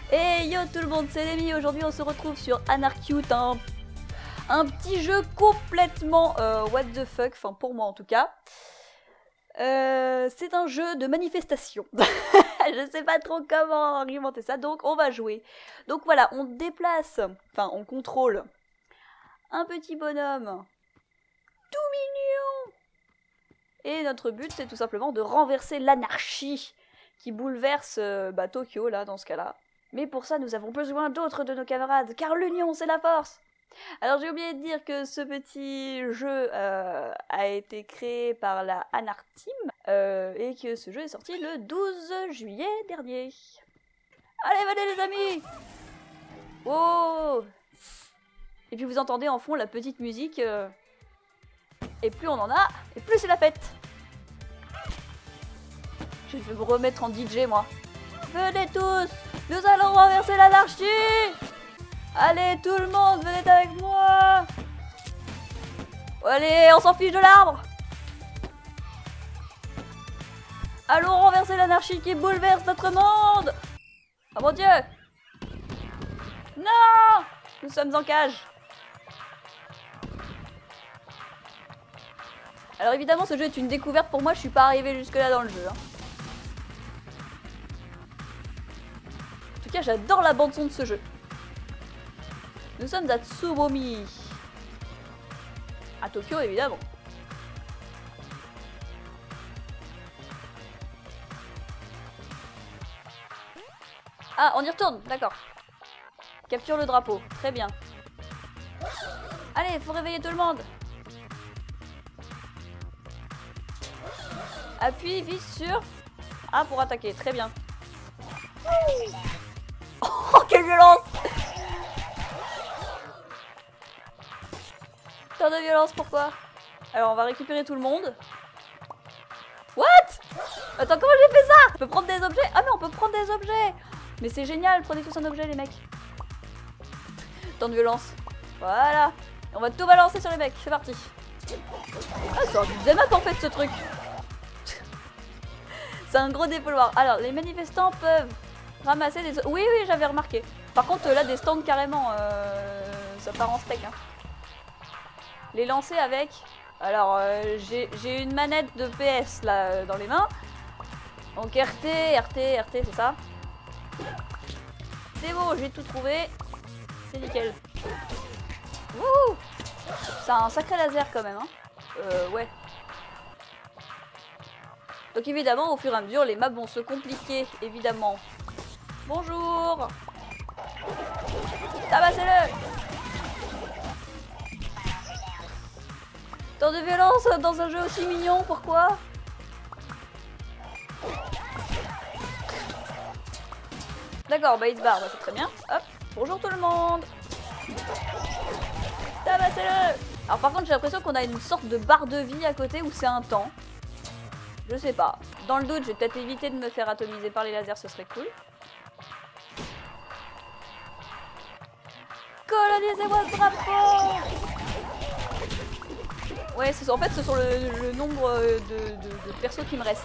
Et yo tout le monde, c'est Lémi. Aujourd'hui on se retrouve sur Anarcute, un petit jeu complètement what the fuck, enfin pour moi en tout cas. C'est un jeu de manifestation. Je sais pas trop comment argumenter ça, donc on va jouer. Donc voilà, on déplace, enfin on contrôle un petit bonhomme tout mignon. Et notre but c'est tout simplement de renverser l'anarchie qui bouleverse Tokyo là dans ce cas-là. Mais pour ça, nous avons besoin d'autres de nos camarades, car l'union, c'est la force. Alors, j'ai oublié de dire que ce petit jeu a été créé par la Anarch Team, et que ce jeu est sorti le 12 juillet dernier. Allez, venez les amis! Oh! Et puis vous entendez en fond la petite musique, et plus on en a, et plus c'est la fête. Je vais me remettre en DJ, moi. Venez tous! Nous allons renverser l'anarchie! Allez, tout le monde, venez avec moi! Allez, on s'en fiche de l'arbre! Allons renverser l'anarchie qui bouleverse notre monde! Oh mon Dieu! Non! Nous sommes en cage! Alors évidemment, ce jeu est une découverte pour moi, je suis pas arrivée jusque-là dans le jeu. En tout cas, j'adore la bande-son de ce jeu. Nous sommes à Tsubomi. À Tokyo, évidemment. Ah, on y retourne, d'accord. Capture le drapeau, très bien. Allez, faut réveiller tout le monde. Appuie vite sur A pour attaquer, très bien. Oh, quelle violence! Tant de violence, pourquoi? Alors, on va récupérer tout le monde. What? Attends, comment j'ai fait ça? On peut prendre des objets? Ah mais on peut prendre des objets! Mais c'est génial, prenez tous un objet, les mecs. Tant de violence. Voilà. Et on va tout balancer sur les mecs, c'est parti. Ah, c'est un beat'em up en fait, ce truc. C'est un gros dépouilloir. Alors, les manifestants peuvent ramasser des... Oui, j'avais remarqué. Par contre, là, des stands carrément, ça part en steak. Hein. Les lancer avec... Alors, j'ai une manette de PS, là, dans les mains. Donc, RT, c'est ça. C'est bon, j'ai tout trouvé. C'est nickel. Wouhou! C'est un sacré laser, quand même, hein. Ouais. Donc évidemment, au fur et à mesure, les maps vont se compliquer, évidemment. Bonjour! Tabassez-le! Tant de violence dans un jeu aussi mignon, pourquoi? D'accord, bah il se barre, bah, c'est très bien. Hop, bonjour tout le monde! Tabassez-le! Alors par contre, j'ai l'impression qu'on a une sorte de barre de vie à côté où c'est un temps. Je sais pas. Dans le doute, je vais peut-être éviter de me faire atomiser par les lasers, ce serait cool. Colonisez-moi le drapeau! Ouais, en fait, ce sont le nombre de persos qui me restent.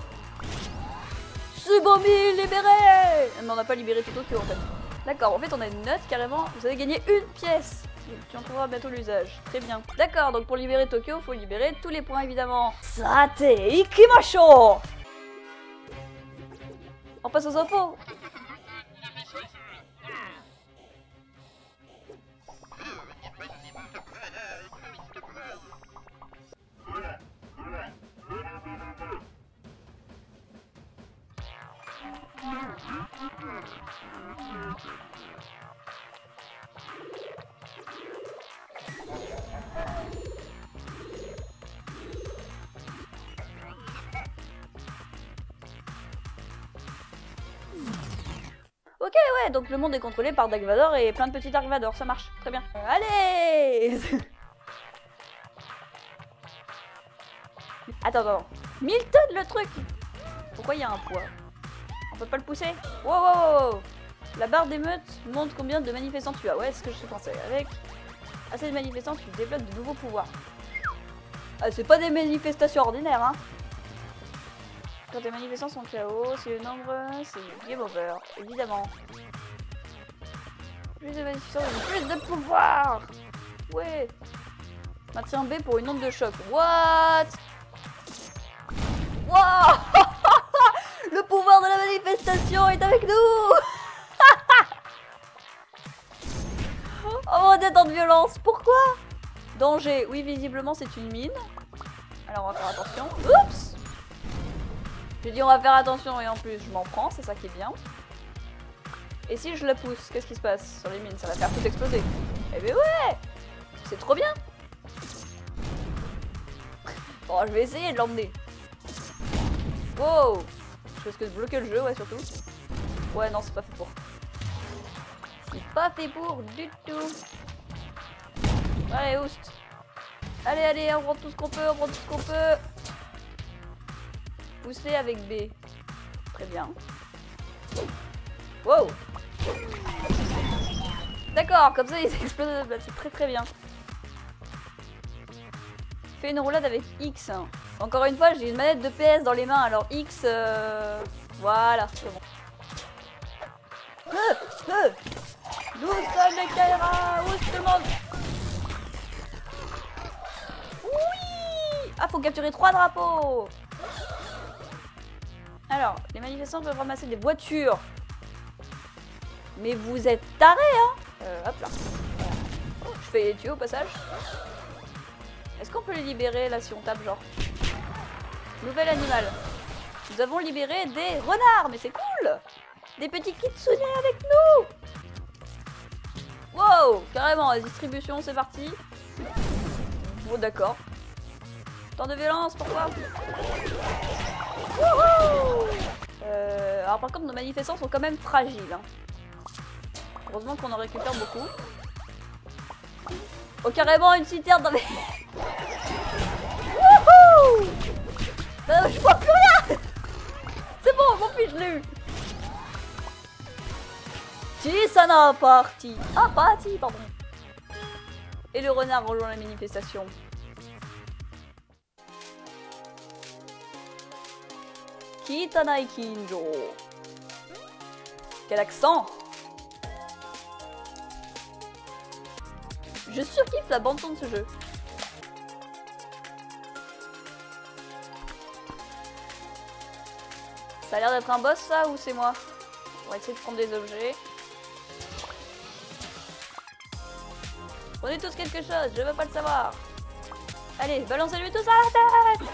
Tsubomi libéré! Mais on n'a pas libéré tout Tokyo en fait. D'accord, en fait, on a une note carrément. Vous avez gagné une pièce. Tu en trouveras bientôt l'usage. Très bien. D'accord, donc pour libérer Tokyo, il faut libérer tous les points évidemment. Sate ikimasho! On passe aux infos. Ok, ouais, donc le monde est contrôlé par Dark Vador et plein de petits Dark Vador, ça marche, très bien. Allez! Attends. 1000 tonnes le truc! Pourquoi il y a un poids? On peut pas le pousser? Wow! La barre d'émeute montre combien de manifestants tu as. Ouais, c'est ce que je pensais. Avec assez de manifestants, tu débloques de nouveaux pouvoirs. Ah, c'est pas des manifestations ordinaires, hein! Quand tes manifestants sont KO, c'est le nombre, c'est game over, évidemment. Plus de magnificence, plus de pouvoir. Ouais. Maintiens B pour une onde de choc. What? Wow. Le pouvoir de la manifestation est avec nous. Oh, détente de violence. Pourquoi? Danger. Oui, visiblement, c'est une mine. Alors, on va faire attention. Oups. J'ai dit on va faire attention et en plus, je m'en prends. C'est ça qui est bien. Et si je la pousse, qu'est-ce qui se passe sur les mines? Ça va faire tout exploser. Eh ben ouais. C'est trop bien. Bon, je vais essayer de l'emmener. Wow. Je risque de bloquer le jeu, ouais, surtout. Ouais, non, c'est pas fait pour. C'est pas fait pour du tout. Allez, oust. Allez, allez, on prend tout ce qu'on peut, on prend tout ce qu'on peut. Pousser avec B. Très bien. Wow. D'accord, comme ça ils explosent. C'est très très bien. Fais une roulade avec X. Encore une fois, j'ai une manette de PS dans les mains, alors X, voilà, c'est bon. Nous sommes les Kaira. Où est tout le monde? Oui. Ah, faut capturer 3 drapeaux. Alors, les manifestants peuvent ramasser des voitures. Mais vous êtes tarés, hein. Hop là. Voilà. Je fais les tuyaux au passage. Est-ce qu'on peut les libérer là si on tape genre? Nouvel animal. Nous avons libéré des renards, mais c'est cool. Des petits kitsune avec nous. Wow, carrément, la distribution, c'est parti. Bon, d'accord. Tant de violence, pourquoi? Alors par contre, nos manifestants sont quand même fragiles. Hein. Heureusement qu'on en récupère beaucoup. Oh, carrément une citerne dans les... Wouhou! Je vois plus rien. C'est bon, mon fils, je l'ai eu. Chisana parti. Ah, parti, pardon. Et le renard rejoint la manifestation. Kitanai Kinjo. Quel accent! Je surkiffe la bande son de ce jeu. Ça a l'air d'être un boss ça ou c'est moi? On va essayer de prendre des objets. Prenez tous quelque chose, je veux pas le savoir. Allez, balancez-lui tout ça à la tête!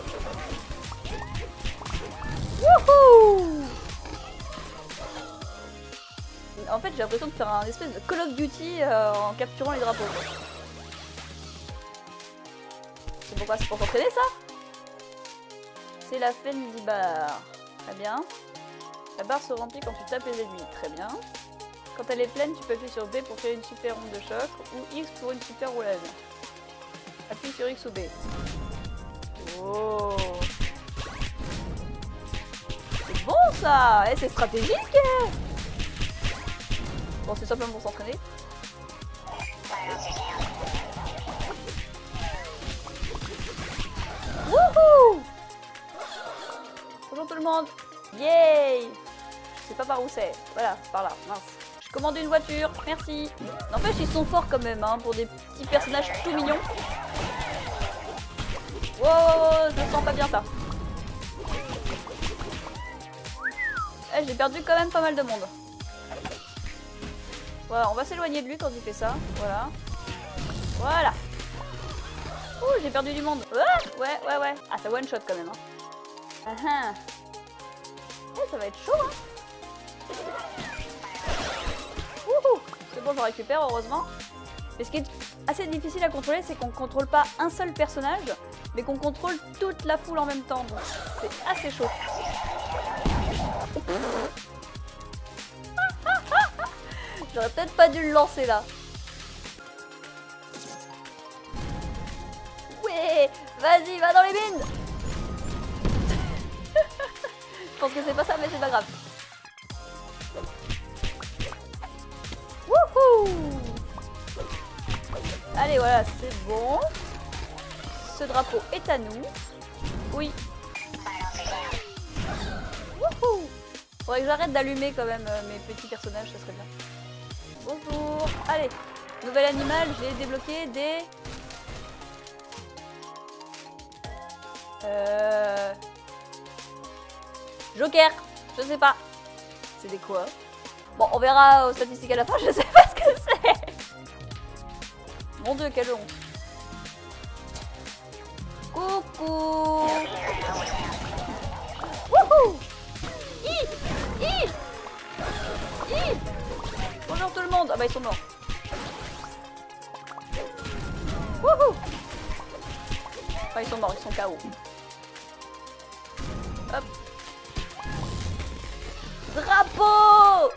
Wouhou! En fait, j'ai l'impression de faire un espèce de Call of Duty en capturant les drapeaux. C'est pourquoi? C'est pour s'entraîner ça? C'est la Fenzibar. Très bien. La barre se remplit quand tu tapes les ennemis. Très bien. Quand elle est pleine, tu peux appuyer sur B pour faire une super onde de choc ou X pour une super roulade. Appuie sur X ou B. Oh! C'est bon ça! Eh, c'est stratégique! Bon, c'est simplement pour s'entraîner. Wouhou! Bonjour tout le monde! Yay! Je sais pas par où c'est. Voilà, par là. Mince. Je commande une voiture. Merci. N'empêche, ils sont forts quand même, hein, pour des petits personnages tout mignons. Wow, je sens pas bien ça. Eh, j'ai perdu quand même pas mal de monde. Voilà, on va s'éloigner de lui quand il fait ça. Voilà. Voilà. Ouh, j'ai perdu du monde. Ouais. Ah, ça one shot quand même. Hein. Oh, ça va être chaud. Hein. Wouhou. C'est bon, je récupère heureusement. Mais ce qui est assez difficile à contrôler, c'est qu'on contrôle pas un seul personnage, mais qu'on contrôle toute la foule en même temps. Donc c'est assez chaud. J'aurais peut-être pas dû le lancer là. Ouais, vas-y, va dans les mines. Je pense que c'est pas ça, mais c'est pas grave. Wouhou! Allez, voilà, c'est bon. Ce drapeau est à nous. Oui. Wouhou! Faudrait que j'arrête d'allumer quand même mes petits personnages, ça serait bien. Bonjour. Allez, nouvel animal, je l'ai débloqué des... Joker, je sais pas. C'est des quoi? Bon, on verra aux statistiques à la fin, je sais pas ce que c'est. Mon dieu, quelle honte. Coucou. Wouhou. Bonjour tout le monde. Ah bah ils sont morts. Wouhou. Enfin ils sont morts, ils sont KO. Hop. Drapeau.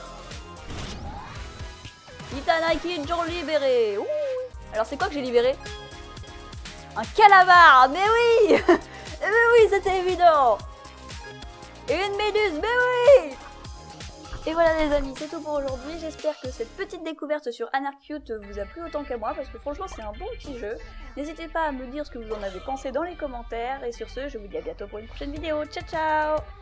Itanaki John libéré. Ouh. Alors c'est quoi que j'ai libéré? Un calamar. Mais oui. Mais oui, c'était évident. Et une méduse. Mais oui. Et voilà les amis, c'est tout pour aujourd'hui. J'espère que cette petite découverte sur Anarcute vous a plu autant qu'à moi, parce que franchement c'est un bon petit jeu. N'hésitez pas à me dire ce que vous en avez pensé dans les commentaires. Et sur ce, je vous dis à bientôt pour une prochaine vidéo. Ciao ciao.